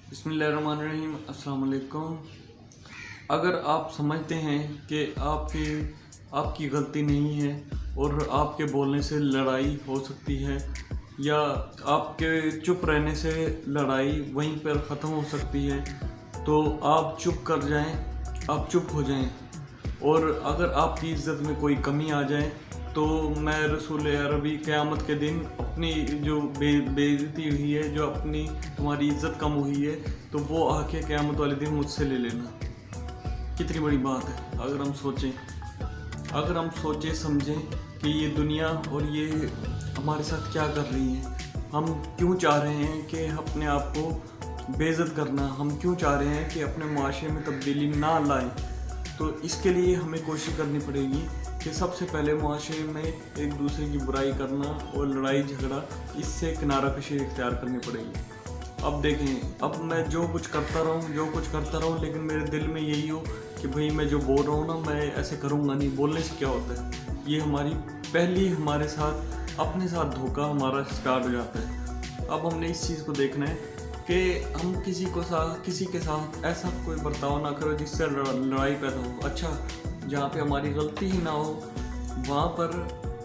बिस्मिल्लाहिर्रहमानिर्रहीम। अस्सलाम वालेकुम। अगर आप समझते हैं कि आपकी गलती नहीं है और आपके बोलने से लड़ाई हो सकती है या आपके चुप रहने से लड़ाई वहीं पर ख़त्म हो सकती है, तो आप चुप कर जाएं, आप चुप हो जाएं। और अगर आपकी इज़्ज़त में कोई कमी आ जाए तो मैं रसूल अरबी क़यामत के दिन अपनी जो बेइज्जती हुई है, जो अपनी तुम्हारी इज़्ज़त कम हुई है, तो वो आके क़यामत वाले दिन मुझसे ले लेना। कितनी बड़ी बात है। अगर हम सोचें समझें कि ये दुनिया और ये हमारे साथ क्या कर रही है, हम क्यों चाह रहे हैं कि अपने आप को बेइज्जत करना, हम क्यों चाह रहे हैं कि अपने माशरे में तब्दीली ना लाएं, तो इसके लिए हमें कोशिश करनी पड़ेगी कि सबसे पहले माशरे में एक दूसरे की बुराई करना और लड़ाई झगड़ा, इससे किनारा कशी इख्तियार करनी पड़ेगी। अब देखें, अब मैं जो कुछ करता रहूं, लेकिन मेरे दिल में यही हो कि भाई मैं जो बोल रहा हूँ ना, मैं ऐसे करूँगा नहीं। बोलने से क्या होता है, ये हमारे साथ अपने साथ धोखा हमारा स्टार्ट हो जाता है। अब हमने इस चीज़ को देखना है कि हम किसी के साथ ऐसा कोई बर्ताव ना करो जिससे लड़ाई पैदा हो। अच्छा, जहाँ पे हमारी गलती ही ना हो वहाँ पर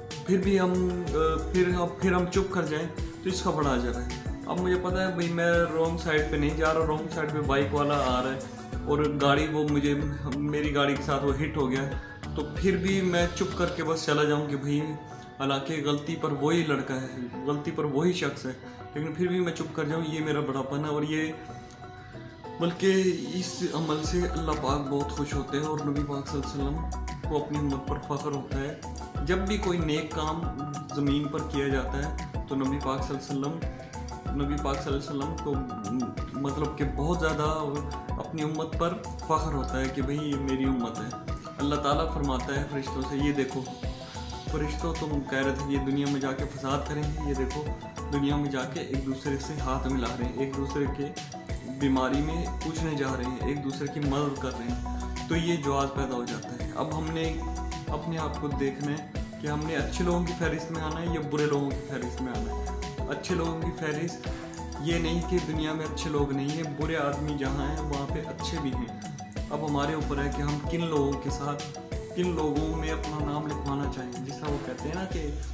फिर हम चुप कर जाएं, तो इसका बड़ा अजर है। अब मुझे पता है भाई मैं रॉन्ग साइड पे नहीं जा रहा, रॉन्ग साइड पे बाइक वाला आ रहा है और गाड़ी मेरी गाड़ी के साथ वो हिट हो गया, तो फिर भी मैं चुप करके बस चला जाऊँ कि भाई हालांकि गलती पर वही लड़का है, गलती पर वही शख्स है, लेकिन फिर भी मैं चुप कर जाऊँ, ये मेरा बड़ापन है। और ये बल्कि इस अमल से अल्लाह पाक बहुत खुश होते हैं और नबी पाक सल्लल्लाहु अलैहि वसल्लम को अपनी उम्मत पर फ़ख्र होता है। जब भी कोई नेक काम ज़मीन पर किया जाता है तो नबी पाक सल्लल्लाहु अलैहि वसल्लम को मतलब कि बहुत ज़्यादा अपनी उम्मत पर फ़ख्र होता है कि भाई ये मेरी उम्मत है। अल्लाह ताला फरमाता है फरिश्तों से, ये देखो फरिश्तों, तुम कह रहे थे ये दुनिया में जाके फसाद करेंगे, ये देखो दुनिया में जाके एक दूसरे से हाथ मिला रहे हैं, एक दूसरे के बीमारी में पूछने जा रहे हैं, एक दूसरे की मदद कर रहे हैं, तो ये जवाब पैदा हो जाता है। अब हमने अपने आप को देखना है कि हमने अच्छे लोगों की फहरिस्त में आना है या बुरे लोगों की फहरिस्त में आना है। अच्छे लोगों की फहरिस्त ये नहीं कि दुनिया में अच्छे लोग नहीं हैं, बुरे आदमी जहाँ हैं वहाँ पे अच्छे भी हैं। अब हमारे ऊपर है कि हम किन लोगों में अपना नाम लिखवाना चाहिए। जिस तरह वो कहते हैं ना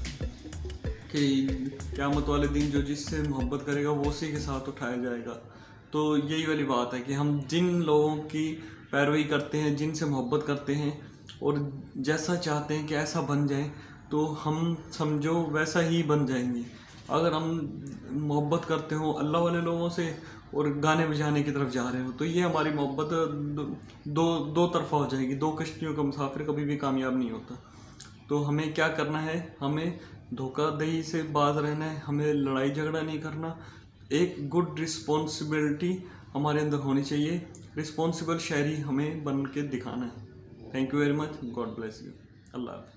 कि क़यामत वाले दिन जो जिससे मोहब्बत करेगा वो उसी के साथ उठाया जाएगा। तो यही वाली बात है कि हम जिन लोगों की पैरवी करते हैं, जिनसे मोहब्बत करते हैं और जैसा चाहते हैं कि ऐसा बन जाए, तो हम समझो वैसा ही बन जाएंगे। अगर हम मोहब्बत करते हो अल्लाह वाले लोगों से और गाने बजाने की तरफ जा रहे हो, तो ये हमारी मोहब्बत दो तरफा हो जाएगी। दो कश्तियों का मुसाफिर कभी भी कामयाब नहीं होता। तो हमें क्या करना है, हमें धोखाधड़ी से बाज रहना है, हमें लड़ाई झगड़ा नहीं करना। एक गुड रिस्पॉन्सिबिलिटी हमारे अंदर होनी चाहिए, रिस्पॉन्सिबल शहरी हमें बन के दिखाना है। Thank you very much. God bless you. अल्लाह हाफ़िज़।